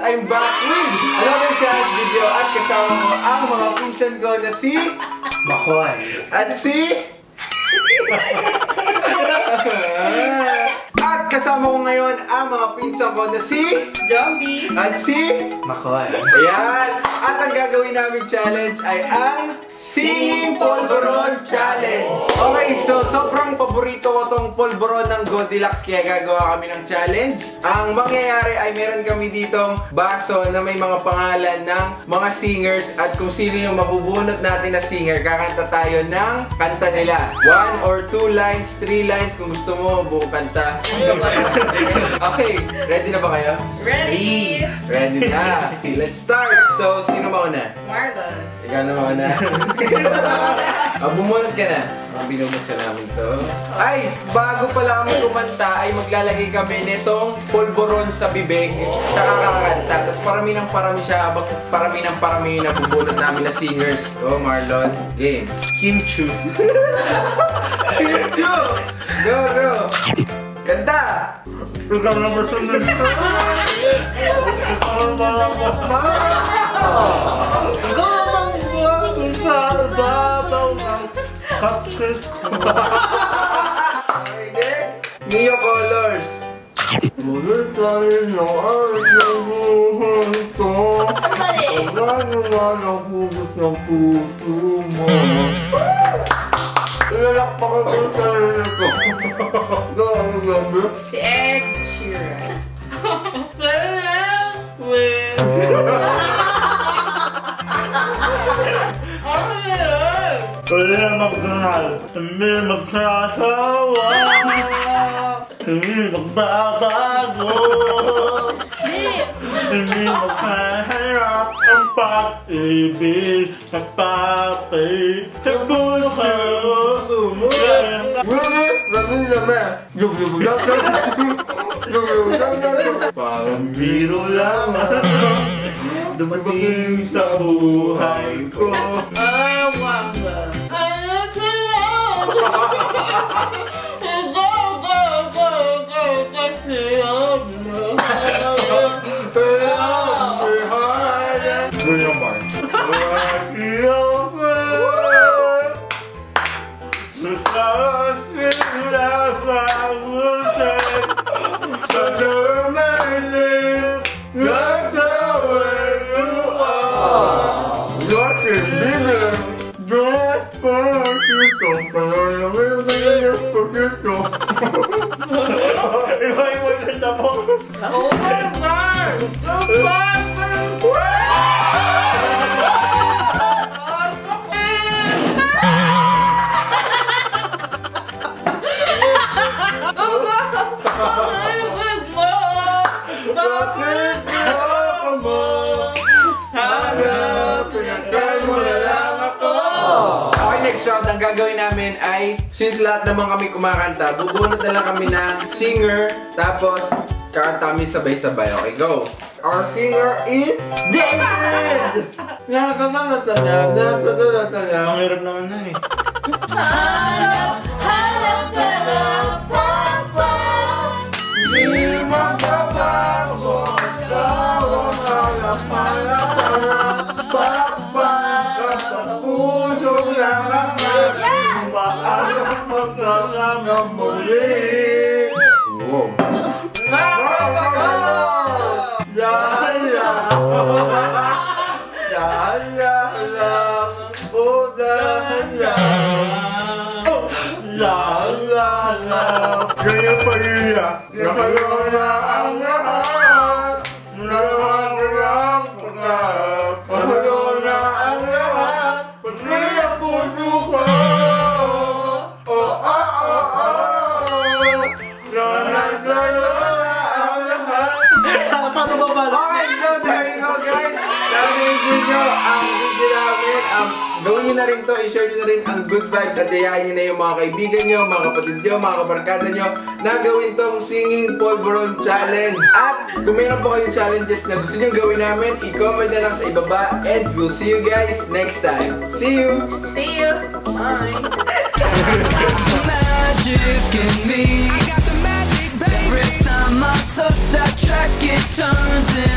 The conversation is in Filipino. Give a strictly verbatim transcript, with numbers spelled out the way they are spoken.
I'm back with another challenge video at kasama ko ang mga pinsan ko na si Makoy at si at kasama ko ngayon ang mga pinsan ko na si Joby at si Makoy. Ayan! At ang gagawin namin challenge ay ang Singing Polvoron Challenge! Okay, so sobrang paborito ko tong polvoron ng Goldilocks kaya gagawa kami ng challenge. Ang mangyayari ay meron kami ditong baso na may mga pangalan ng mga singers at kung sino yung mabubunot natin na singer, kakanta tayo ng kanta nila. One or two lines, three lines kung gusto mo, buo kanta. Okay, ready na ba kayo? Ready! Ready na! Okay, let's start! So, sino mauna? Marlon. Ikaw na mauna. Oh, bumunod ka na. Oh, binunod sa namin to. Ay, bago pala kami kumanta, ay maglalagay kami nitong polvoron sa bibig. Tsaka kakanta. Tapos parami ng parami siya. Habang parami ng parami na bubunod namin na singers. Go, Marlon. Game. Kim Chu. Kim Chu! Go, go! Kanta! Ikaw na masunod. Ikaw na Okay, next! Neo Colors! Mulit tayo ng arat ng buhay ko. Wala naman ang hugot ng puso mo. Ilalakpak ako sa sarili ko. Gawin gabi. Si Ed Sheeran. Kaya magkanal, hindi magsasawa, hindi magbabago, hindi maghaharap ang pag-ibig sa papi sa puso mo. Really? Lagi naman. Parang biro lang dumating sa buhay ko. I wonder. I want to know. Go, go, go, go, go, go, Bruno Mars. Oh my God! Go back! Next round, ang gagawin namin ay, since lahat naman kami kumakanta, bubunot na lang kami ng singer, tapos kakanta kami sabay-sabay. Okay, go! Our singer is David! Ang hirap naman na eh. Di magbabago, tawang alap-alap, puso lang ang aking maalam magkakang muli. Wow! Yaya! Yaya lang! O daya! Yaya lang! Ganyan pa iya! Nakayo na ang lahat! Nakayo lang pagkap! Nakayo na ang lahat! Pati ang puso ko! O ah ah ah! Nanasayo na ang lahat! Paano ba ba? Okay, so there you go guys! Sabi yung video, ang video namin, um, gawin nyo na rin to, i-share nyo na rin ang good vibes at ayayin nyo na yung mga kaibigan nyo, mga kapatid nyo, mga kabarkada nyo na gawin tong Singing Polvoron Challenge. At kung mayroon po kayong challenges na gusto nyo gawin namin, i-comment na lang sa ibaba and we'll see you guys next time. See you! See you! Bye! Magic in me. I got the magic, baby. Every time I touch that track, it turns in